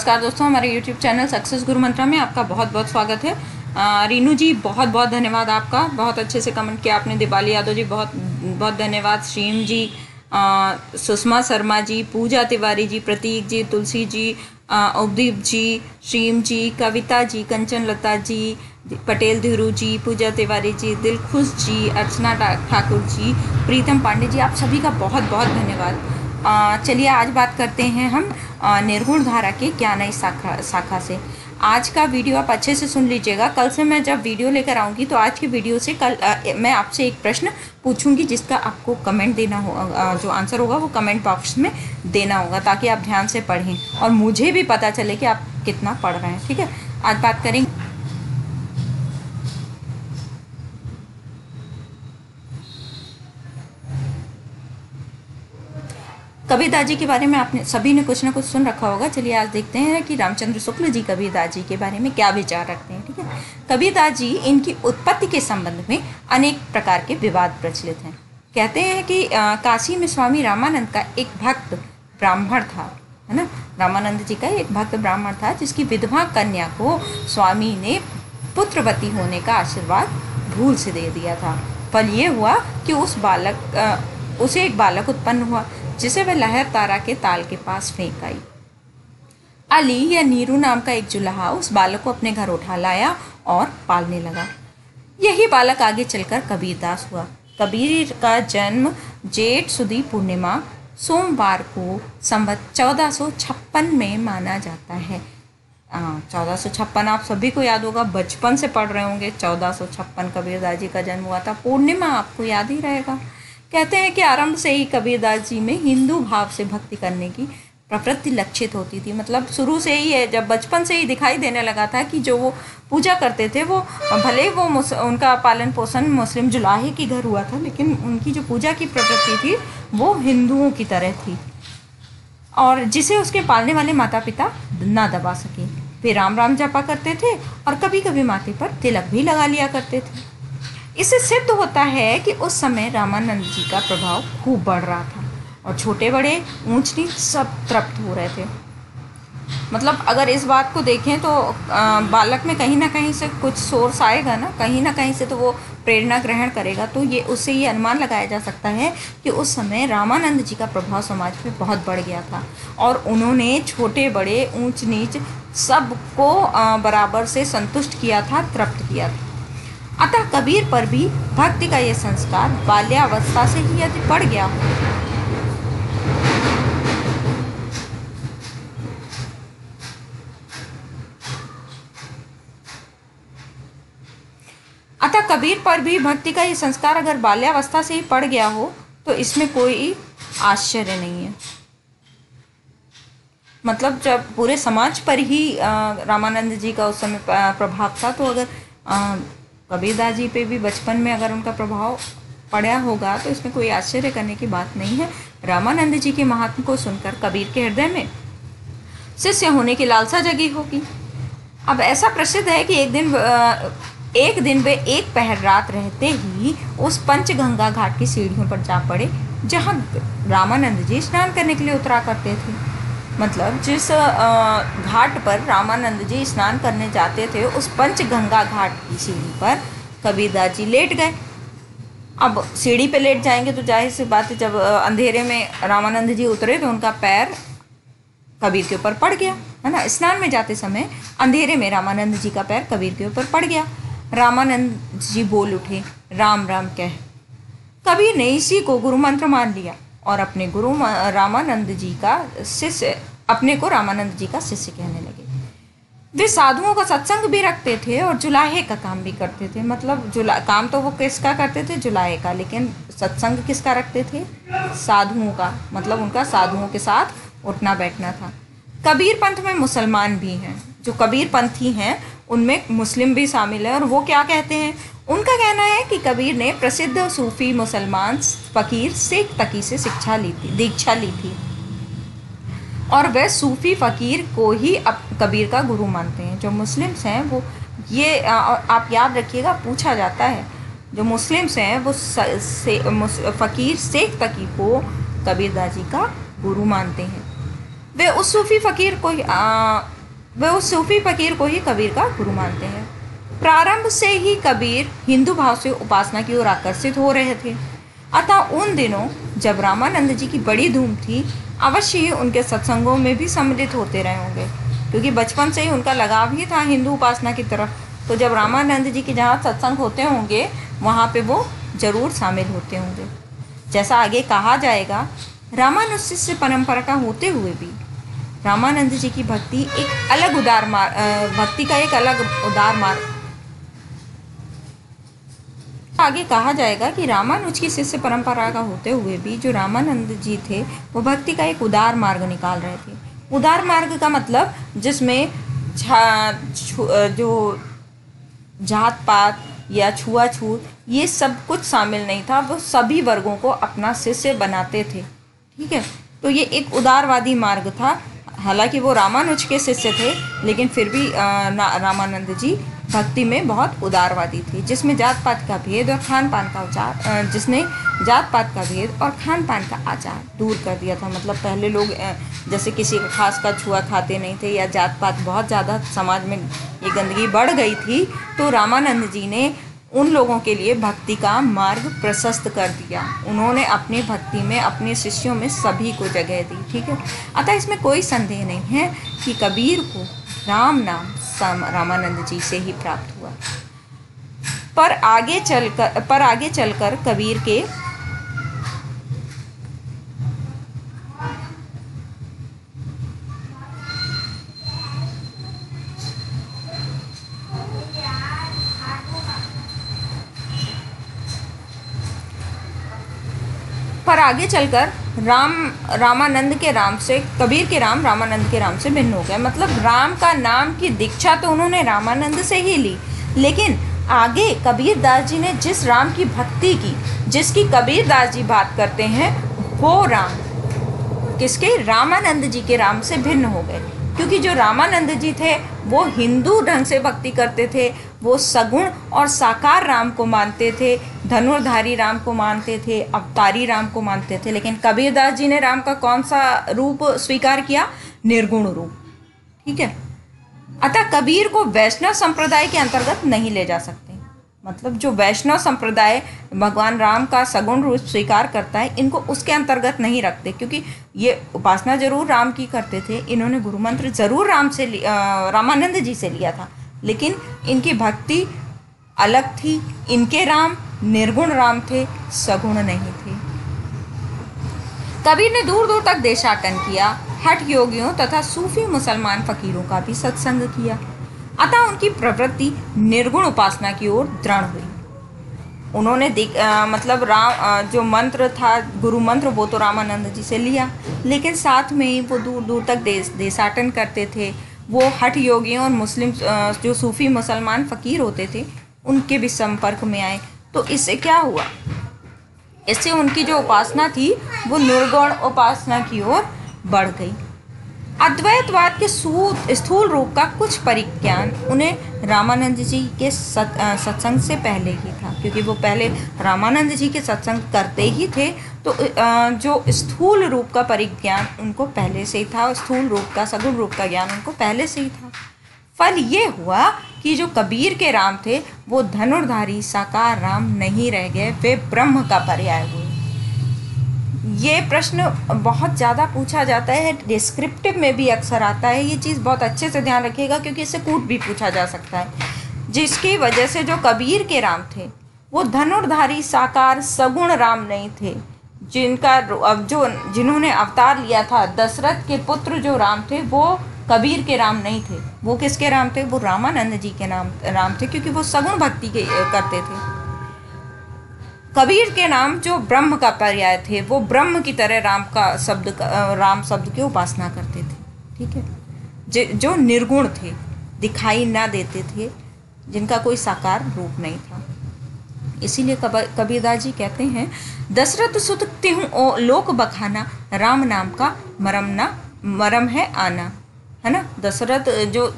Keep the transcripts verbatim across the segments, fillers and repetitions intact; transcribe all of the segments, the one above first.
नमस्कार दोस्तों, हमारे यूट्यूब चैनल सक्सेस गुरु मंत्रा में आपका बहुत बहुत स्वागत है। आ, रीनू जी बहुत बहुत धन्यवाद आपका, बहुत अच्छे से कमेंट किया आपने। दीपाली यादव जी बहुत बहुत धन्यवाद। श्रीम जी, आ, सुषमा शर्मा जी, पूजा तिवारी जी, प्रतीक जी, तुलसी जी, अवदीप जी, श्रीम जी, कविता जी, कंचन लता जी, पटेल धीरू जी, पूजा तिवारी जी, दिलखुश जी, अर्चना ठाकुर जी, प्रीतम पांडे जी, आप सभी का बहुत बहुत धन्यवाद। चलिए आज बात करते हैं हम निर्गुण धारा के ज्ञान शाखा शाखा से। आज का वीडियो आप अच्छे से सुन लीजिएगा। कल से मैं जब वीडियो लेकर आऊँगी तो आज की वीडियो से कल आ, मैं आपसे एक प्रश्न पूछूंगी जिसका आपको कमेंट देना होगा, जो आंसर होगा वो कमेंट बॉक्स में देना होगा, ताकि आप ध्यान से पढ़ें और मुझे भी पता चले कि आप कितना पढ़ रहे हैं। ठीक है, आज बात करेंगे कबीरदास जी के बारे में। आपने सभी ने कुछ ना कुछ सुन रखा होगा। चलिए आज देखते हैं कि रामचंद्र शुक्ल जी कबीरदास जी के बारे में क्या विचार रखते हैं। ठीक है, कबीरदास जी, इनकी उत्पत्ति के संबंध में अनेक प्रकार के विवाद प्रचलित हैं। कहते हैं कि आ, काशी में स्वामी रामानंद का एक भक्त ब्राह्मण था, है ना। रामानंद जी का एक भक्त ब्राह्मण था जिसकी विधवा कन्या को स्वामी ने पुत्रवती होने का आशीर्वाद भूल से दे दिया था। फल ये हुआ कि उस बालक आ, उसे एक बालक उत्पन्न हुआ जिसे वह लहर तारा के ताल के पास फेंक आई। अली या नीरू नाम का एक जुलाहा उस बालक को अपने घर उठा लाया और पालने लगा। यही बालक आगे चलकर कबीरदास हुआ। कबीर का जन्म जेठ सुदी पूर्णिमा सोमवार को संवत चौदह सौ छप्पन में माना जाता है। चौदह सौ छप्पन आप सभी को याद होगा, बचपन से पढ़ रहे होंगे। चौदह सौ छप्पन कबीरदास जी का जन्म हुआ था। पूर्णिमा आपको याद ही रहेगा। कहते हैं कि आरंभ से ही कबीरदास जी में हिंदू भाव से भक्ति करने की प्रवृत्ति लक्षित होती थी। मतलब शुरू से ही है, जब बचपन से ही दिखाई देने लगा था कि जो वो पूजा करते थे वो भले वो उनका पालन पोषण मुस्लिम जुलाहे के घर हुआ था, लेकिन उनकी जो पूजा की प्रवृत्ति थी वो हिंदुओं की तरह थी, और जिसे उसके पालने वाले माता पिता ना दबा सके। वे राम राम जपा करते थे और कभी कभी माथे पर तिलक भी लगा लिया करते थे। इससे सिद्ध होता है कि उस समय रामानंद जी का प्रभाव खूब बढ़ रहा था और छोटे बड़े ऊंच नीच सब तृप्त हो रहे थे। मतलब अगर इस बात को देखें तो बालक में कहीं ना कहीं से कुछ सोर्स आएगा ना, कहीं ना कहीं से तो वो प्रेरणा ग्रहण करेगा। तो ये उससे ये अनुमान लगाया जा सकता है कि उस समय रामानंद जी का प्रभाव समाज में बहुत बढ़ गया था और उन्होंने छोटे बड़े ऊंच नीच सबको बराबर से संतुष्ट किया था, तृप्त किया था। अतः कबीर पर भी भक्ति का यह संस्कार बाल्यावस्था से ही यदि पड़ गया हो अतः कबीर पर भी भक्ति का यह संस्कार अगर बाल्यावस्था से ही पड़ गया हो तो इसमें कोई आश्चर्य नहीं है। मतलब जब पूरे समाज पर ही रामानंद जी का उस समय प्रभाव था, तो अगर आ, कबीरदास जी पे भी बचपन में अगर उनका प्रभाव पड़ा होगा तो इसमें कोई आश्चर्य करने की बात नहीं है। रामानंद जी के महात्म को सुनकर कबीर के हृदय में शिष्य होने की लालसा जगी होगी। अब ऐसा प्रसिद्ध है कि एक दिन एक दिन वे एक पहर रात रहते ही उस पंचगंगा घाट की सीढ़ियों पर जा पड़े जहाँ रामानंद जी स्नान करने के लिए उतरा करते थे। मतलब जिस घाट पर रामानंद जी स्नान करने जाते थे उस पंचगंगा घाट की सीढ़ी पर कबीरदास जी लेट गए। अब सीढ़ी पे लेट जाएंगे तो जाहिर सी बात है, जब अंधेरे में रामानंद जी उतरे तो उनका पैर कबीर के ऊपर पड़ गया, है ना। स्नान में जाते समय अंधेरे में रामानंद जी का पैर कबीर के ऊपर पड़ गया। रामानंद जी बोल उठे, राम राम कह। कबीर ने इसी को गुरु मंत्र मान लिया और अपने गुरु रामानंद जी का शिष्य अपने को रामानंद जी का शिष्य कहने लगे। वे साधुओं का सत्संग भी रखते थे और जुलाहे का काम भी करते थे। मतलब जुला काम तो वो किसका करते थे, जुलाहे का, लेकिन सत्संग किसका रखते थे, साधुओं का। मतलब उनका साधुओं के साथ उठना बैठना था। कबीर पंथ में मुसलमान भी हैं, जो कबीर पंथी हैं उनमें मुस्लिम भी शामिल है। और वो क्या कहते हैं, उनका कहना है कि कबीर ने प्रसिद्ध सूफी मुसलमान फकीर शेख तकी से शिक्षा ली थी, दीक्षा ली थी, और वह सूफी फकीर को ही अब कबीर का गुरु मानते हैं। जो मुस्लिम्स हैं वो ये आप याद रखिएगा, पूछा जाता है, जो मुस्लिम्स हैं वो से, से, फकीर शेख तकी को कबीरदास जी का गुरु मानते हैं। वे उस सूफी फकीर को ही आ, वे उस सूफी फकीर को ही कबीर का गुरु मानते हैं। प्रारंभ से ही कबीर हिंदू भाव से उपासना की ओर आकर्षित हो रहे थे। अतः उन दिनों जब रामानंद जी की बड़ी धूम थी, अवश्य ही उनके सत्संगों में भी सम्मिलित होते रहे होंगे, क्योंकि बचपन से ही उनका लगाव ही था हिंदू उपासना की तरफ। तो जब रामानंद जी के जहाँ सत्संग होते होंगे वहाँ पे वो जरूर शामिल होते होंगे। जैसा आगे कहा जाएगा, रामानुज शिष्य परंपरा का होते हुए भी रामानंद जी की भक्ति एक अलग उदार मार्ग भक्ति का एक अलग उदार मार्ग आगे कहा जाएगा कि रामानुज की शिष्य परंपरा का होते हुए भी जो रामानंद जी थे वो भक्ति का एक उदार मार्ग निकाल रहे थे। उदार मार्ग का मतलब जिसमें जो जात पात या छुआछूत ये सब कुछ शामिल नहीं था, वो सभी वर्गों को अपना शिष्य बनाते थे। ठीक है, तो ये एक उदारवादी मार्ग था। हालांकि वो रामानुज के शिष्य थे, लेकिन फिर भी रामानंद जी भक्ति में बहुत उदारवादी थे, जिसमें जात पात का भेद और खान पान का आचार जिसने जात पात का भेद और खान पान का आचार दूर कर दिया था। मतलब पहले लोग जैसे किसी का खास का छुआ खाते नहीं थे, या जात पात बहुत ज़्यादा समाज में ये गंदगी बढ़ गई थी, तो रामानंद जी ने उन लोगों के लिए भक्ति का मार्ग प्रशस्त कर दिया। उन्होंने अपनी भक्ति में अपने शिष्यों में सभी को जगह दी। ठीक है, अतः इसमें कोई संदेह नहीं है कि कबीर को राम नाम रामानंद जी से ही प्राप्त हुआ। पर आगे चलकर पर आगे चलकर कबीर के पर आगे चलकर राम रामानंद के राम से कबीर के राम रामानंद के राम से भिन्न हो गया। मतलब राम का नाम की दीक्षा तो उन्होंने रामानंद से ही ली, लेकिन आगे कबीर दास जी ने जिस राम की भक्ति की, जिसकी कबीर दास जी बात करते हैं, वो राम किसके रामानंद जी के राम से भिन्न हो गए। क्योंकि जो रामानंद जी थे वो हिंदू ढंग से भक्ति करते थे, वो सगुण और साकार राम को मानते थे, धनुर्धारी राम को मानते थे, अवतारी राम को मानते थे। लेकिन कबीरदास जी ने राम का कौन सा रूप स्वीकार किया? निर्गुण रूप। ठीक है, अतः कबीर को वैष्णव संप्रदाय के अंतर्गत नहीं ले जा सकते। मतलब जो वैष्णव संप्रदाय भगवान राम का सगुण रूप स्वीकार करता है, इनको उसके अंतर्गत नहीं रखते, क्योंकि ये उपासना जरूर राम की करते थे। इन्होंने गुरु मंत्र जरूर राम से रामानंद जी से लिया था, लेकिन इनकी भक्ति अलग थी। इनके राम निर्गुण राम थे, सगुण नहीं थे। कबीर ने दूर दूर तक देशाटन किया, हठ योगियों तथा सूफी मुसलमान फकीरों का भी सत्संग किया। अतः उनकी प्रवृत्ति निर्गुण उपासना की ओर दृढ़ हुई। उन्होंने देख आ, मतलब राम आ, जो मंत्र था, गुरु मंत्र, वो तो रामानंद जी से लिया, लेकिन साथ में ही वो दूर दूर तक देश देशाटन करते थे। वो हठ योगियों और मुस्लिम जो सूफी मुसलमान फ़कीर होते थे, उनके भी संपर्क में आए। तो इससे क्या हुआ? इससे उनकी जो उपासना थी वो निर्गुण उपासना की ओर बढ़ गई। अद्वैतवाद के स्थूल रूप का कुछ परिज्ञान उन्हें रामानंद जी के सत, सत्संग से पहले ही था, क्योंकि वो पहले रामानंद जी के सत्संग करते ही थे। तो जो स्थूल रूप का परिज्ञान उनको पहले से ही था, स्थूल रूप का, सगुण रूप का ज्ञान उनको पहले से ही था। फल ये हुआ कि जो कबीर के राम थे वो धनुर्धारी साकार राम नहीं रह गए, वे ब्रह्म का पर्याय हुए। ये प्रश्न बहुत ज़्यादा पूछा जाता है, डिस्क्रिप्टिव में भी अक्सर आता है। ये चीज़ बहुत अच्छे से ध्यान रखिएगा, क्योंकि इससे कूट भी पूछा जा सकता है। जिसकी वजह से जो कबीर के राम थे वो धनुर्धारी साकार सगुण राम नहीं थे। जिनका अब जो जिन्होंने अवतार लिया था, दशरथ के पुत्र जो राम थे, वो कबीर के राम नहीं थे। वो किसके राम थे? वो रामानंद जी के नाम राम थे, क्योंकि वो सगुण भक्ति के करते थे। कबीर के नाम जो ब्रह्म का पर्याय थे, वो ब्रह्म की तरह राम का शब्द राम शब्द की उपासना करते थे। ठीक है, जो निर्गुण थे, दिखाई ना देते थे, जिनका कोई साकार रूप नहीं था। इसीलिए कबीरदास जी कहते हैं, दशरथ सुत तिहुँ लोक बखाना, राम नाम का मरम ना मरम है आना। है ना, दशरथ जो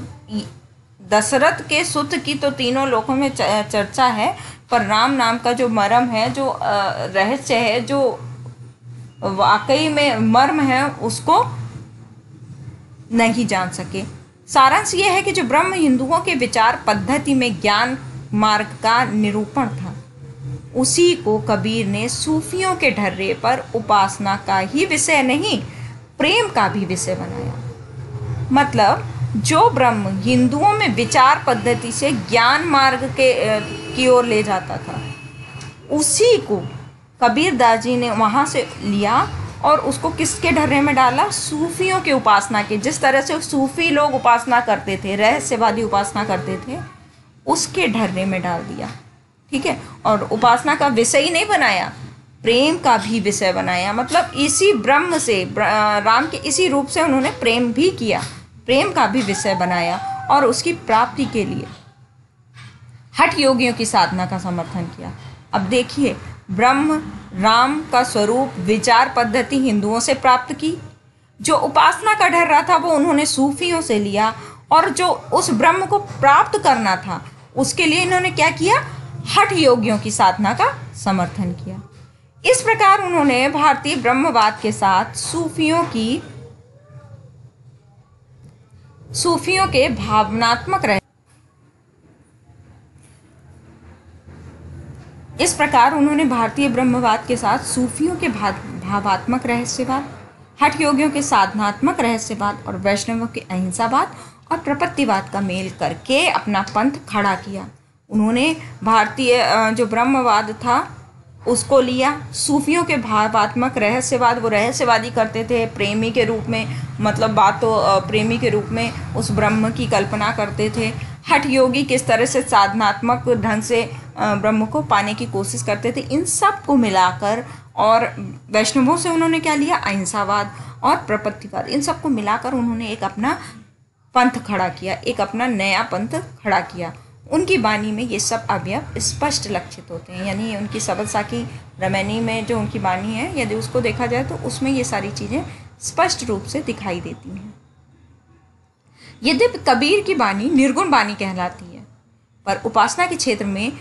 दशरथ के सुत की तो तीनों लोकों में चर्चा है, पर राम नाम का जो मर्म है, जो रहस्य है, जो वाकई में मर्म है, उसको नहीं जान सके। सारांश यह है कि जो ब्रह्म हिंदुओं के विचार पद्धति में ज्ञान मार्ग का निरूपण था, उसी को कबीर ने सूफियों के ढर्रे पर उपासना का ही विषय नहीं, प्रेम का भी विषय बनाया। मतलब जो ब्रह्म हिंदुओं में विचार पद्धति से ज्ञान मार्ग के की ओर ले जाता था, उसी को कबीरदास जी ने वहाँ से लिया और उसको किसके ढर्रे में डाला? सूफियों के उपासना के। जिस तरह से सूफी लोग उपासना करते थे, रहस्यवादी उपासना करते थे, उसके ढर्रे में डाल दिया। ठीक है। और उपासना का विषय ही नहीं बनाया, प्रेम का भी विषय बनाया। मतलब इसी ब्रह्म से, राम के इसी रूप से उन्होंने प्रेम भी किया, प्रेम का भी विषय बनाया और उसकी प्राप्ति के लिए हठ योगियों की साधना का समर्थन किया। अब देखिए, ब्रह्म राम का स्वरूप विचार पद्धति हिंदुओं से प्राप्त की, जो उपासना का ढर्रा था वो उन्होंने सूफियों से लिया, और जो उस ब्रह्म को प्राप्त करना था उसके लिए इन्होंने क्या किया? हठ योगियों की साधना का समर्थन किया। इस प्रकार उन्होंने भारतीय ब्रह्मवाद के साथ सूफियों की सूफियों के भावनात्मक रह इस प्रकार उन्होंने भारतीय ब्रह्मवाद के साथ सूफियों के भावात्मक रहस्यवाद, हठ योगियों के साधनात्मक रहस्यवाद और वैष्णवों के अहिंसावाद और प्रपत्तिवाद का मेल करके अपना पंथ खड़ा किया। उन्होंने भारतीय जो ब्रह्मवाद था उसको लिया, सूफियों के भावात्मक रहस्यवाद, वो रहस्यवादी करते थे प्रेमी के रूप में, मतलब बातों प्रेमी के रूप में उस ब्रह्म की कल्पना करते थे। हठ योगी किस तरह से साधनात्मक ढंग से ब्रह्म को पाने की कोशिश करते थे। इन सब को मिलाकर, और वैष्णवों से उन्होंने क्या लिया? अहिंसावाद और प्रपत्तिवाद। इन सब को मिलाकर उन्होंने एक अपना पंथ खड़ा किया, एक अपना नया पंथ खड़ा किया। उनकी वाणी में ये सब अवयव स्पष्ट लक्षित होते हैं, यानी उनकी सबलसाखी रमैनी में जो उनकी वाणी है, यदि उसको देखा जाए तो उसमें ये सारी चीज़ें स्पष्ट रूप से दिखाई देती हैं। यद्यपि कबीर की वाणी निर्गुण वाणी कहलाती है, पर उपासना के क्षेत्र में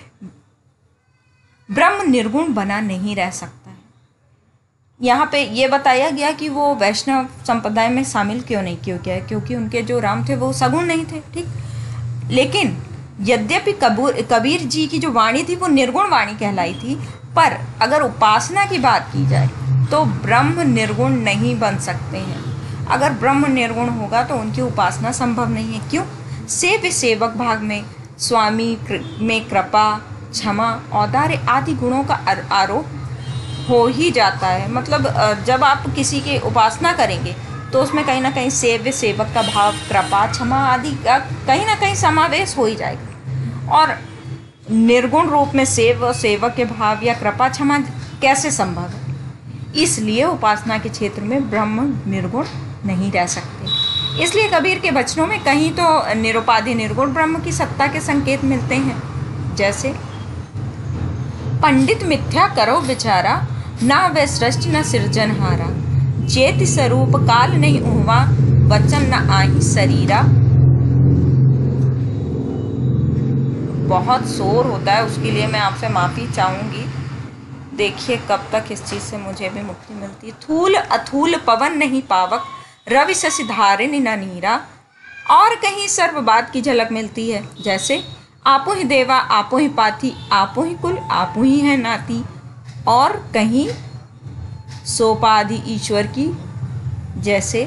ब्रह्म निर्गुण बना नहीं रह सकता है। यहाँ पे ये बताया गया कि वो वैष्णव संप्रदाय में शामिल क्यों नहीं क्यों किया, क्योंकि उनके जो राम थे वो सगुण नहीं थे। ठीक, लेकिन यद्यपि कबूर कबीर जी की जो वाणी थी वो निर्गुण वाणी कहलाई थी, पर अगर उपासना की बात की जाए तो ब्रह्म निर्गुण नहीं बन सकते हैं। अगर ब्रह्म निर्गुण होगा तो उनकी उपासना संभव नहीं है। क्यों? सेव्य सेवक भाग में स्वामी में कृपा, क्षमा, औदार्य आदि गुणों का आरोप हो ही जाता है। मतलब जब आप किसी की उपासना करेंगे तो उसमें कहीं ना कहीं सेव्य सेवक का भाव, कृपा, क्षमा आदि का कहीं ना कहीं समावेश हो ही जाएगा। और निर्गुण रूप में सेव सेवक के भाव या कृपा, क्षमा कैसे संभव है? इसलिए उपासना के क्षेत्र में ब्रह्म निर्गुण नहीं रह सकते। इसलिए कबीर के वचनों में कहीं तो निरुपाधि निर्गुण ब्रह्म की सत्ता के संकेत मिलते हैं, जैसे पंडित मिथ्या करो विचारा, ना वे सृष्टि न सृजनहारा, चेत स्वरूप काल नहीं उहवा, वचन न आही शरीरा। बहुत शोर होता है, उसके लिए मैं आपसे माफ़ी चाहूँगी। देखिए कब तक इस चीज़ से मुझे भी मुक्ति मिलती है। थूल अथूल पवन नहीं पावक, रवि शशि धारिणी न नीरा। और कहीं सर्ववाद की झलक मिलती है, जैसे आपो ही देवा आपो ही पाथी, आपो ही कुल आपो ही है नाती। और कहीं सोपाधि ईश्वर की, जैसे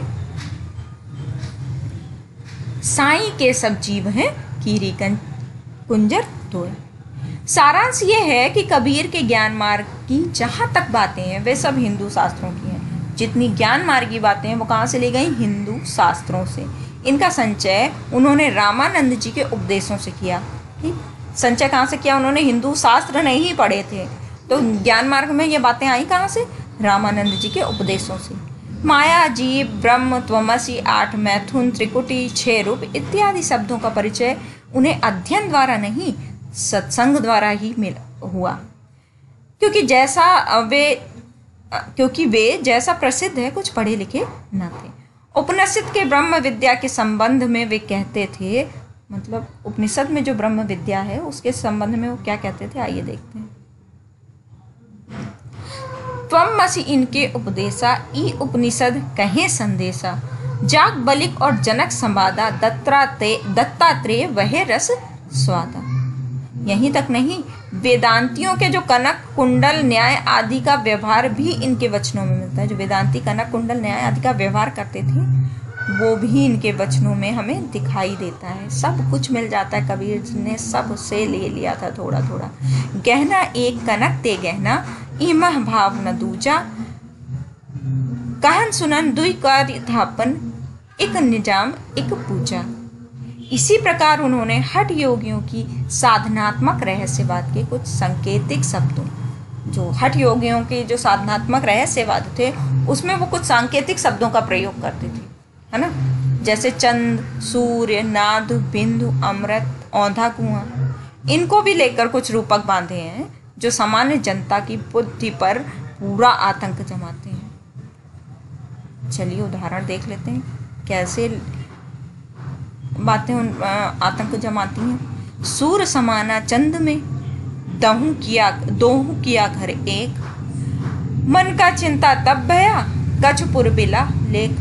साईं के सब जीव हैं कीरी कुंजर धोए। सारांश ये है कि कबीर के ज्ञान मार्ग की जहाँ तक बातें हैं वे सब हिंदू शास्त्रों की हैं। जितनी ज्ञान मार्ग की बातें हैं वो कहाँ से ली गई? हिंदू शास्त्रों से। इनका संचय उन्होंने रामानंद जी के उपदेशों से किया। ठीक, संचय कहाँ से किया? उन्होंने हिंदू शास्त्र नहीं पढ़े थे, तो ज्ञान मार्ग में ये बातें आई कहाँ से? रामानंद जी के उपदेशों से। माया, जीव, ब्रह्म, त्वमसि, आठ मैथुन, त्रिकुटी, छह रूप इत्यादि शब्दों का परिचय उन्हें अध्ययन द्वारा नहीं, सत्संग द्वारा ही मिल हुआ। क्योंकि जैसा वे क्योंकि वे जैसा प्रसिद्ध है कुछ पढ़े लिखे न थे। उपनिषद के ब्रह्म विद्या के संबंध में वे कहते थे, मतलब उपनिषद में जो ब्रह्म विद्या है उसके संबंध में वो क्या कहते थे, आइए देखते हैं। त्वमसि इनके उपदेशा, ई उपनिषद कहे संदेशा, जाग बलिक और जनक संवादा, दत्तात्रेय वह रस स्वादा। यहीं तक नहीं, वेदांतियों के जो कनक कुंडल न्याय आदि का व्यवहार भी इनके वचनों में मिलता है। जो वेदांती कनक कुंडल न्याय आदि का व्यवहार करते थे वो भी इनके वचनों में हमें दिखाई देता है। सब कुछ मिल जाता है, कबीर ने सब से ले लिया था थोड़ा थोड़ा। गहना एक कनक ते गहना, इमह भाव न दूजा, कहन सुनन दुई कार्य थापन, एक निजाम एक पूजा। इसी प्रकार उन्होंने हठ योगियों की साधनात्मक रहस्यवाद के कुछ सांकेतिक शब्दों, जो हठ योगियों के जो साधनात्मक रहस्यवाद थे उसमें वो कुछ सांकेतिक शब्दों का प्रयोग करते थे, है ना। जैसे चंद, सूर्य, नाद, बिंदु, अमृत, औंधा कुआं, इनको भी लेकर कुछ रूपक बांधे हैं जो सामान्य जनता की बुद्धि पर पूरा आतंक जमाते हैं। चलिए उदाहरण देख लेते हैं कैसे बातें उन आतंक जमाती हैं। सूर समाना चंद में, दहू किया दोहू किया घर एक, मन का चिंता तब भया, कछपुर बिला लेख।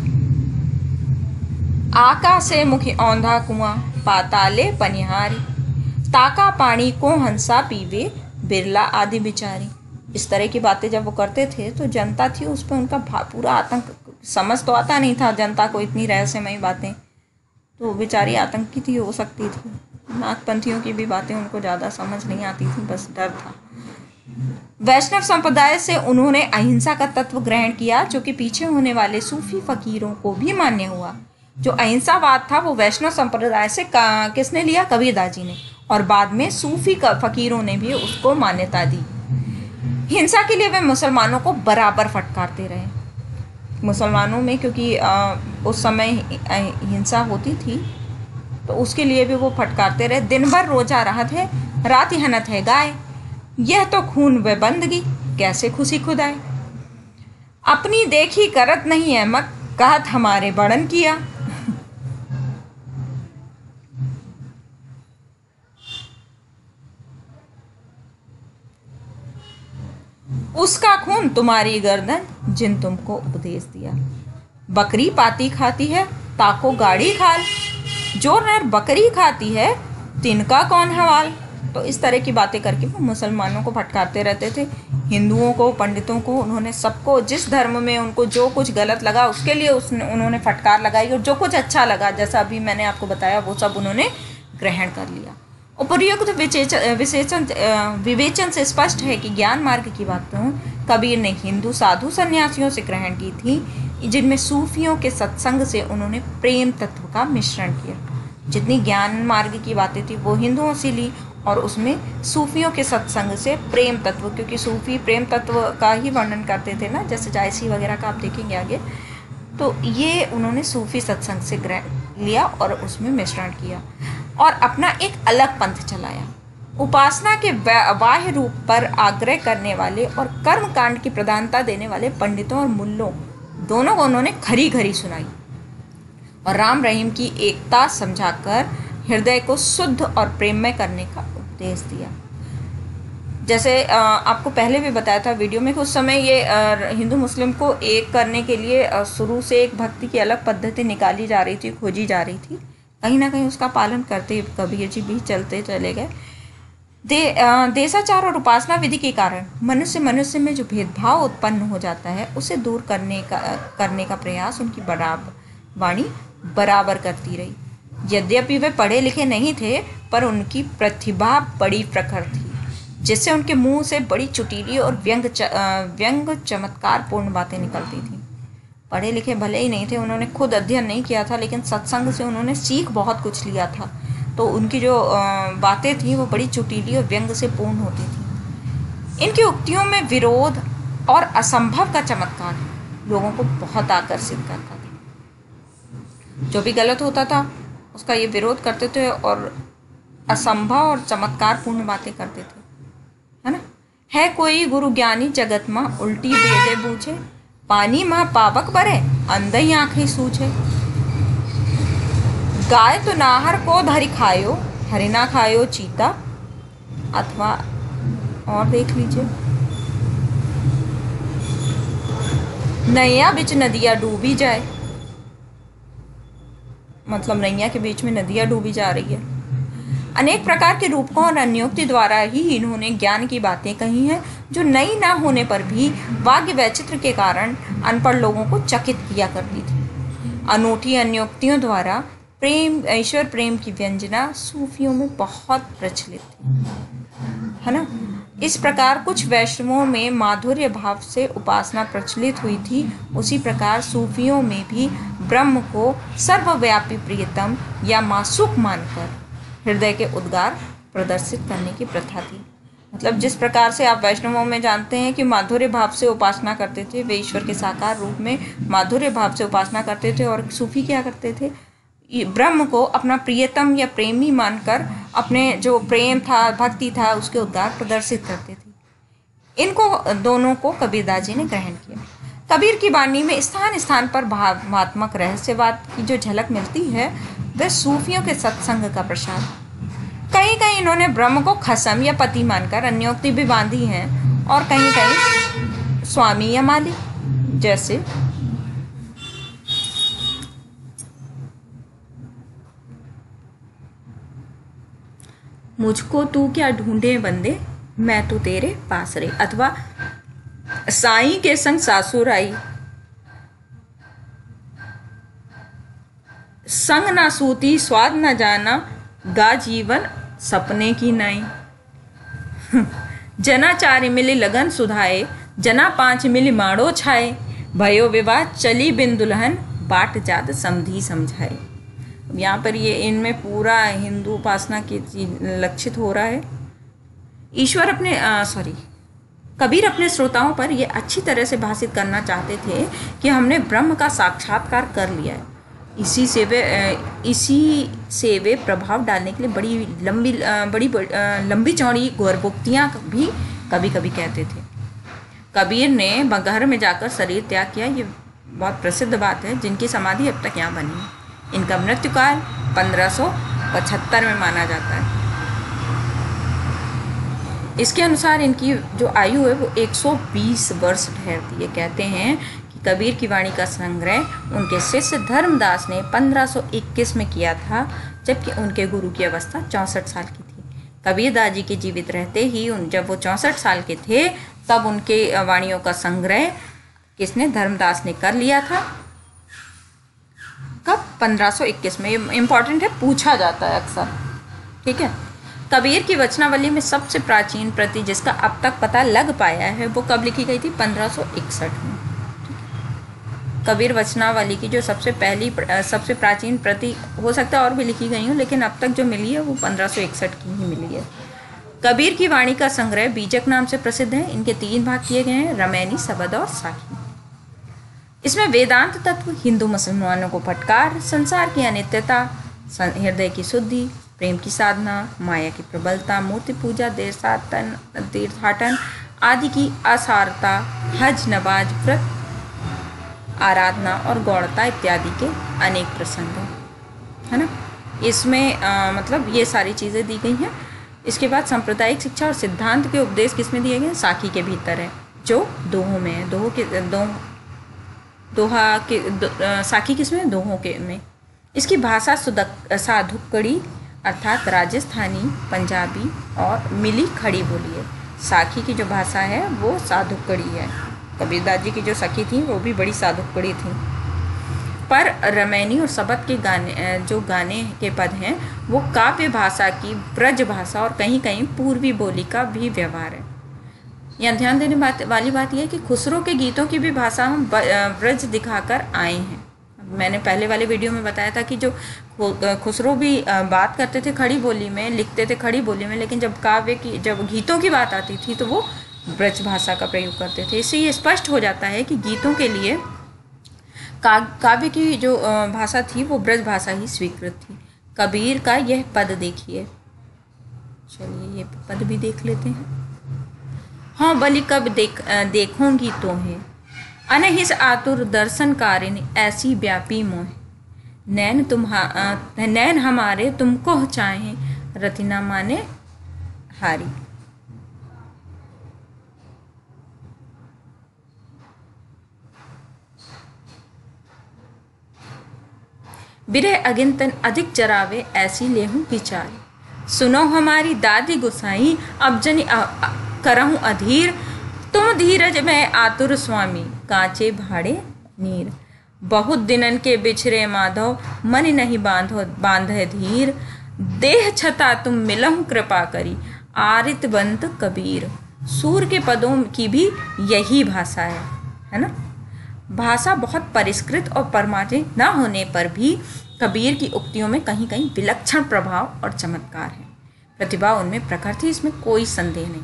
आकाशे मुखी औंधा कुआं, पाताले पनिहारी, ताका पानी को हंसा पीवे, बिरला आदि बिचारी। इस तरह की बातें जब वो करते थे तो जनता थी उस पर उनका पूरा आतंक, समझ तो आता नहीं था जनता को इतनी रहस्यमयी बातें, तो बेचारी आतंकित ही हो सकती थी। नागपंथियों की भी बातें उनको ज़्यादा समझ नहीं आती थी, बस डर था। वैष्णव संप्रदाय से उन्होंने अहिंसा का तत्व ग्रहण किया, जो कि पीछे होने वाले सूफी फकीरों को भी मान्य हुआ। जो अहिंसावाद था वो वैष्णव संप्रदाय से किसने लिया? कबीरदास जी ने, और बाद में सूफी फकीरों ने भी उसको मान्यता दी। हिंसा के लिए वे मुसलमानों को बराबर फटकारते रहे। मुसलमानों में क्योंकि आ, उस समय हिंसा होती थी तो उसके लिए भी वो फटकारते रहे। दिन भर रोजा रहा थे, रात हनत है गाय, यह तो खून व बंदगी, कैसे खुशी खुदाए। अपनी देखी करत नहीं अहमक, कहत हमारे बड़न किया। उसका खून तुम्हारी गर्दन, जिन तुमको उपदेश दिया। बकरी पाती खाती है, ताको गाड़ी खाल, जो नर बकरी खाती है तिनका कौन हवाल। तो इस तरह की बातें करके वो मुसलमानों को फटकारते रहते थे। हिंदुओं को, पंडितों को, उन्होंने सबको, जिस धर्म में उनको जो कुछ गलत लगा उसके लिए उसने उन्होंने फटकार लगाई, और जो कुछ अच्छा लगा, जैसा अभी मैंने आपको बताया, वो सब उन्होंने ग्रहण कर लिया। उपर्युक्त विशेषण विवेचन से स्पष्ट है कि ज्ञान मार्ग की बातों कबीर ने हिंदू साधु सन्यासियों से ग्रहण की थी, जिनमें सूफियों के सत्संग से उन्होंने प्रेम तत्व का मिश्रण किया। जितनी ज्ञान मार्ग की बातें थी वो हिंदुओं से ली, और उसमें सूफियों के सत्संग से प्रेम तत्व, क्योंकि सूफी प्रेम तत्व का ही वर्णन करते थे ना, जैसे जायसी वगैरह का आप देखेंगे आगे, तो ये उन्होंने सूफी सत्संग से ग्रहण लिया और उसमें मिश्रण किया और अपना एक अलग पंथ चलाया। उपासना के बाह्य रूप पर आग्रह करने वाले और कर्म कांड की प्रधानता देने वाले पंडितों और मुल्लों दोनों को उन्होंने खरी खरी सुनाई और राम रहीम की एकता समझाकर हृदय को शुद्ध और प्रेममय करने का उपदेश दिया। जैसे आपको पहले भी बताया था वीडियो में कि उस समय ये हिंदू मुस्लिम को एक करने के लिए शुरू से एक भक्ति की अलग पद्धति निकाली जा रही थी, खोजी जा रही थी। कहीं ना कहीं उसका पालन करते कबीर जी भी चलते चले गए। दे देशाचार और उपासना विधि के कारण मनुष्य मनुष्य में जो भेदभाव उत्पन्न हो जाता है उसे दूर करने का करने का प्रयास उनकी बराबर वाणी बराबर करती रही। यद्यपि वे पढ़े लिखे नहीं थे, पर उनकी प्रतिभा बड़ी प्रखर थी, जिससे उनके मुंह से बड़ी चुटीली और व्यंग च, व्यंग चमत्कार पूर्ण बातें निकलती थी। पढ़े लिखे भले ही नहीं थे, उन्होंने खुद अध्ययन नहीं किया था, लेकिन सत्संग से उन्होंने सीख बहुत कुछ लिया था, तो उनकी जो बातें थी वो बड़ी चुटीली और व्यंग से पूर्ण होती थी। इनकी उक्तियों में विरोध और असंभव का चमत्कार लोगों को बहुत आकर्षित करता था। जो भी गलत होता था उसका ये विरोध करते थे और असंभव और चमत्कार पूर्ण बातें करते थे, है ना। है कोई गुरु ज्ञानी जगत माँ, उल्टी बेदे बूझे, पानी माँ पावक बरे, अंधई आँखें सूझे। गाय तो नाहर को धरी खायो, हरिना खायो चीता। अथवा और देख लीजिए, नैया बिच नदिया डूबी जाए, मतलब नैया के बीच में नदियाँ डूबी जा रही है। अनेक प्रकार के रूपकों और अन्योक्ति द्वारा ही इन्होंने ज्ञान की बातें कही हैं, जो नई ना होने पर भी वाक्य वैचित्र के कारण अनपढ़ लोगों को चकित किया करती थी। अनूठी अन्योक्तियों द्वारा प्रेम, ईश्वर प्रेम की व्यंजना सूफियों में बहुत प्रचलित थी, है ना। इस प्रकार कुछ वैष्णवों में माधुर्य भाव से उपासना प्रचलित हुई थी, उसी प्रकार सूफियों में भी ब्रह्म को सर्वव्यापी प्रियतम या मासूक मानकर हृदय के उद्गार प्रदर्शित करने की प्रथा थी। मतलब जिस प्रकार से आप वैष्णवों में जानते हैं कि माधुर्य भाव से उपासना करते थे, वे ईश्वर के साकार रूप में माधुर्य भाव से उपासना करते थे, और सूफी क्या करते थे, ब्रह्म को अपना प्रियतम या प्रेमी मानकर अपने जो प्रेम था, भक्ति था, उसके उद्गार प्रदर्शित करते थे। इनको दोनों को कबीरदास जी ने ग्रहण किया। कबीर की वाणी में स्थान स्थान पर भावात्मक रहस्यवाद की जो झलक मिलती है, वह सूफियों के सत्संग का प्रसाद। कहीं कहीं इन्होंने ब्रह्म को खसम या पति मानकर अन्योक्ति भी बांधी हैं, और कहीं कहीं स्वामी या मालिक, जैसे मुझको तू क्या ढूंढे बंदे, मैं तो तेरे पास रे, अथवा साईं के संग सासुर आई, संग ना सूती स्वाद न जाना, गा जीवन सपने की नाई। जना चार मिली लगन सुधाए, जना पांच मिली माड़ो छाए, भयो विवाह चली बिन दुल्हन, बाट जात समधी समझाए। यहाँ पर ये इनमें पूरा हिंदू उपासना की लक्षित हो रहा है। ईश्वर अपने सॉरी कबीर अपने श्रोताओं पर यह अच्छी तरह से भाषित करना चाहते थे कि हमने ब्रह्म का साक्षात्कार कर लिया है। इसी से वे इसी से वे प्रभाव डालने के लिए बड़ी लंबी बड़ी लंबी चौड़ी गौरवोक्तियाँ भी कभी कभी कहते थे। कबीर ने घर में जाकर शरीर त्याग किया, ये बहुत प्रसिद्ध बात है, जिनकी समाधि अब तक यहाँ बनी है। इनका मृत्युकाल पंद्रह सौ पचहत्तर में माना जाता है। इसके अनुसार इनकी जो आयु है वो एक सौ बीस वर्ष ठहरती है। कहते हैं कि कबीर की वाणी का संग्रह उनके शिष्य धर्मदास ने पंद्रह सौ इक्कीस में किया था, जबकि उनके गुरु की अवस्था चौंसठ साल की थी। कबीरदास जी के जीवित रहते ही उन जब वो चौंसठ साल के थे, तब उनके वाणियों का संग्रह किसने, धर्मदास ने कर लिया था। कब, पंद्रह सौ इक्कीस में। ये इम्पॉर्टेंट है, पूछा जाता है अक्सर, ठीक है। कबीर की वचनावली में सबसे प्राचीन प्रति जिसका अब तक पता लग पाया है, वो कब लिखी गई थी, पंद्रह सौ इकसठ में। कबीर वचनावली की जो सबसे पहली सबसे प्राचीन प्रति, हो सकता है और भी लिखी गई हो, लेकिन अब तक जो मिली है वो पंद्रह सौ इकसठ की ही मिली है। कबीर की वाणी का संग्रह बीजक नाम से प्रसिद्ध है। इनके तीन भाग किए गए हैं, रमैनी, सबद और साखी। इसमें वेदांत तत्व, हिंदू मुसलमानों को फटकार, संसार की अनित्यता, हृदय की शुद्धि, प्रेम की साधना, माया की प्रबलता, मूर्ति पूजा, देशाटन तीर्थाटन आदि की असारता, हज, नमाज, व्रत, आराधना और गौड़ता इत्यादि के अनेक प्रसंग हैं, है ना। इसमें आ, मतलब ये सारी चीज़ें दी गई हैं। इसके बाद सांप्रदायिक शिक्षा और सिद्धांत के उपदेश किसमें दिए गए, साखी के भीतर है, जो दोहों में है। दोहों के दो दोहा के दो, आ, साखी किसमें, दोहों के में। इसकी भाषा सुदक साधुकड़ी अर्थात राजस्थानी, पंजाबी और मिली खड़ी बोली है। साखी की जो भाषा है वो साधुकड़ी है। कबीरदास जी की जो सखी थी वो भी बड़ी साधुकड़ी थी। पर रमैनी और सबद के गाने, जो गाने के पद हैं, वो काव्य भाषा की ब्रज भाषा और कहीं कहीं पूर्वी बोली का भी व्यवहार है। यहाँ ध्यान देने बात वाली बात यह है कि खुसरो के गीतों की भी भाषा हम ब्रज दिखाकर आए हैं। मैंने पहले वाले वीडियो में बताया था कि जो खुसरो भी बात करते थे खड़ी बोली में, लिखते थे खड़ी बोली में, लेकिन जब काव्य की जब गीतों की बात आती थी तो वो ब्रज भाषा का प्रयोग करते थे। इससे ये स्पष्ट हो जाता है कि गीतों के लिए काव्य की जो भाषा थी वो ब्रज भाषा ही स्वीकृत थी। कबीर का यह पद देखिए, चलिए ये पद भी देख लेते हैं। हाँ बलि कब देख देखूंगी तुम्हें, अनहिस आतुर दर्शन कारिणी, ऐसी व्यापी मोह, नैन तुम्हा नैन हमारे तुमको चाहे, रतिना माने हारी। बिरह अगिन तन अधिक जरावे ऐसी लेहूं विचार। सुनो हमारी दादी गुसाई अब जनि करहूँ अधीर। तुम धीरज में आतुर स्वामी कांचे भाड़े नीर। बहुत दिनन के बिछरे माधव मन नहीं बांधो बांधे धीर। देह छता तुम मिलहु कृपा करी आरित बंत कबीर। सूर के पदों की भी यही भाषा है है ना। भाषा बहुत परिष्कृत और परमार्थिक न होने पर भी कबीर की उक्तियों में कहीं कहीं विलक्षण प्रभाव और चमत्कार है। प्रतिभा उनमें प्रखर थी, इसमें कोई संदेह नहीं।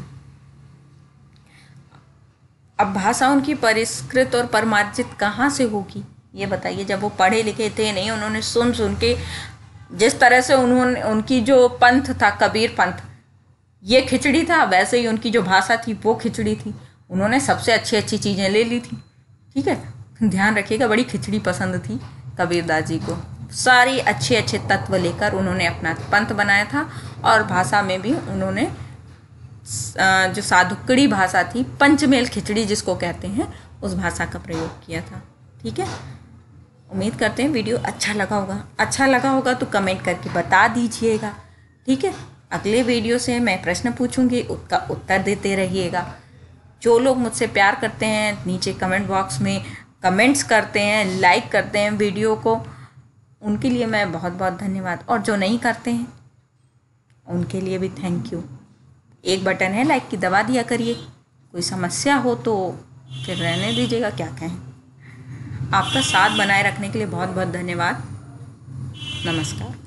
अब भाषा उनकी परिष्कृत और परमार्जित कहाँ से होगी ये बताइए। जब वो पढ़े लिखे थे नहीं, उन्होंने सुन सुन के जिस तरह से उन्होंने उनकी जो पंथ था कबीर पंथ ये खिचड़ी था, वैसे ही उनकी जो भाषा थी वो खिचड़ी थी। उन्होंने सबसे अच्छी अच्छी चीज़ें ले ली थी। ठीक है, ध्यान रखिएगा, बड़ी खिचड़ी पसंद थी कबीरदास जी को। सारी अच्छे अच्छे तत्व लेकर उन्होंने अपना पंथ बनाया था और भाषा में भी उन्होंने जो साधुकड़ी भाषा थी, पंचमेल खिचड़ी जिसको कहते हैं, उस भाषा का प्रयोग किया था। ठीक है, उम्मीद करते हैं वीडियो अच्छा लगा होगा। अच्छा लगा होगा तो कमेंट करके बता दीजिएगा। ठीक है, अगले वीडियो से मैं प्रश्न पूछूंगी, उसका उत्तर देते रहिएगा। जो लोग मुझसे प्यार करते हैं नीचे कमेंट बॉक्स में कमेंट्स करते हैं, लाइक करते हैं वीडियो को, उनके लिए मैं बहुत बहुत धन्यवाद। और जो नहीं करते हैं उनके लिए भी थैंक यू। एक बटन है लाइक की, दबा दिया करिए। कोई समस्या हो तो फिर रहने दीजिएगा, क्या कहें। आपका साथ बनाए रखने के लिए बहुत बहुत धन्यवाद। नमस्कार।